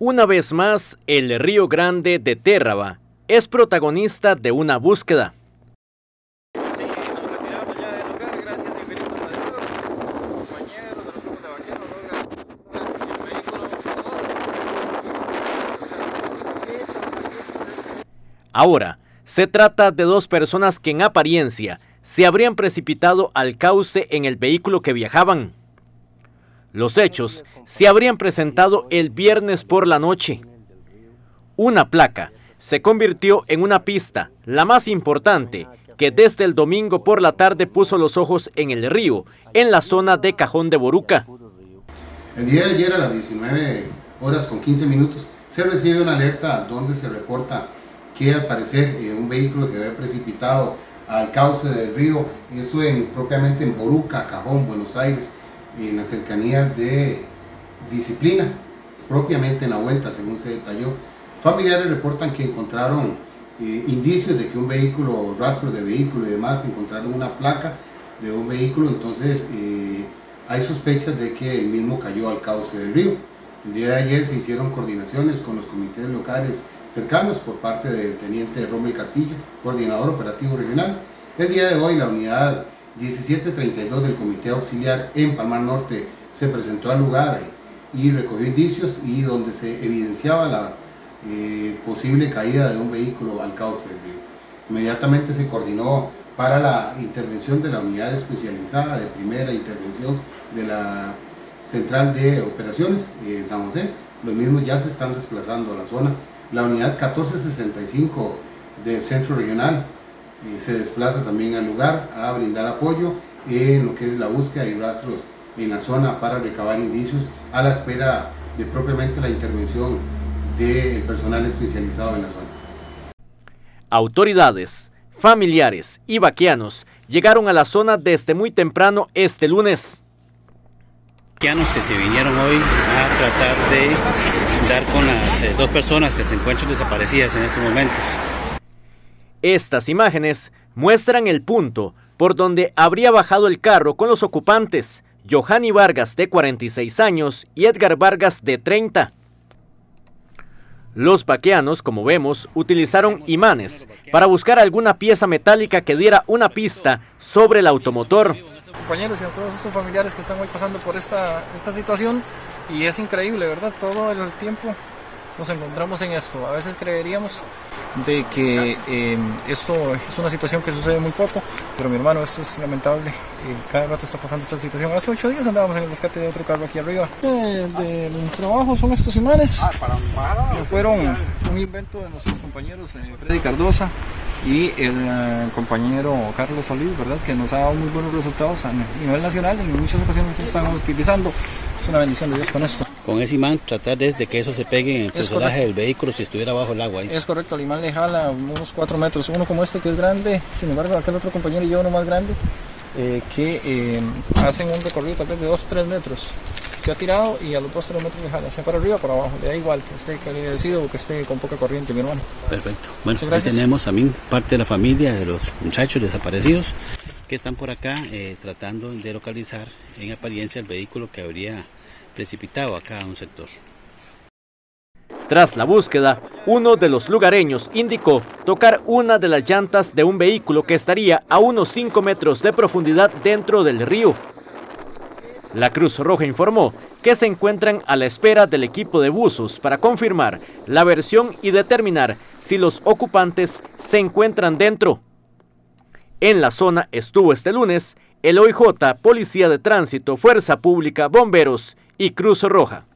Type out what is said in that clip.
Una vez más, el Río Grande de Térraba es protagonista de una búsqueda. Ahora, se trata de dos personas que en apariencia se habrían precipitado al cauce en el vehículo que viajaban. Los hechos se habrían presentado el viernes por la noche. Una placa se convirtió en una pista, la más importante, que desde el domingo por la tarde puso los ojos en el río, en la zona de Cajón de Boruca. El día de ayer a las 19:15 se recibe una alerta donde se reporta que al parecer un vehículo se había precipitado al cauce del río, eso propiamente en Boruca, Cajón, Buenos Aires, en las cercanías de Disciplina, propiamente en la vuelta, según se detalló. Familiares reportan que encontraron indicios de que un vehículo, rastros de vehículo y demás, encontraron una placa de un vehículo, entonces hay sospechas de que el mismo cayó al cauce del río. El día de ayer se hicieron coordinaciones con los comités locales cercanos por parte del teniente Rommel Castillo, coordinador operativo regional. El día de hoy la unidad 1732 del Comité Auxiliar en Palmar Norte se presentó al lugar y recogió indicios y donde se evidenciaba la posible caída de un vehículo al cauce del río. Inmediatamente se coordinó para la intervención de la unidad especializada de primera intervención de la Central de Operaciones en San José. Los mismos ya se están desplazando a la zona. La unidad 1465 del Centro Regional se desplaza también al lugar a brindar apoyo en lo que es la búsqueda y rastros en la zona para recabar indicios a la espera de propiamente la intervención del personal especializado en la zona. Autoridades, familiares y vaqueanos llegaron a la zona desde muy temprano este lunes. Vaqueanos que se vinieron hoy a tratar de dar con las dos personas que se encuentran desaparecidas en estos momentos. Estas imágenes muestran el punto por donde habría bajado el carro con los ocupantes, Johanny Vargas de 46 años y Edgar Vargas de 30. Los vaqueanos, como vemos, utilizaron imanes para buscar alguna pieza metálica que diera una pista sobre el automotor. Compañeros y a todos estos familiares que están hoy pasando por esta situación, y es increíble, ¿verdad? Todo el tiempo nos encontramos en esto. A veces creeríamos de que esto es una situación que sucede muy poco, pero mi hermano, esto es lamentable. Cada rato está pasando esta situación. Hace 8 días andábamos en el rescate de otro carro aquí arriba. Del trabajo son estos imanes, que fueron un invento de nuestros compañeros Freddy Cardosa y el compañero Carlos Solís, ¿verdad? Que nos ha dado muy buenos resultados a nivel nacional, en muchas ocasiones se están utilizando. Es una bendición de Dios con esto. Con ese imán tratar de que eso se pegue en el fuselaje del vehículo si estuviera bajo el agua ahí. Es correcto, el imán le jala unos 4 metros, uno como este que es grande, sin embargo aquel otro compañero lleva uno más grande, que hacen un recorrido tal vez de 2-3 metros. Se ha tirado y a los 2-3 metros le jala, sea para arriba o para abajo, le da igual que esté calidecido o que esté con poca corriente, mi hermano. Perfecto. Bueno, ahí tenemos a mí parte de la familia de los muchachos desaparecidos que están por acá tratando de localizar en apariencia el vehículo que habría precipitado acá a un sector. Tras la búsqueda, uno de los lugareños indicó tocar una de las llantas de un vehículo que estaría a unos 5 metros de profundidad dentro del río. La Cruz Roja informó que se encuentran a la espera del equipo de buzos para confirmar la versión y determinar si los ocupantes se encuentran dentro. En la zona estuvo este lunes el OIJ, Policía de Tránsito, Fuerza Pública, Bomberos y Cruz Roja.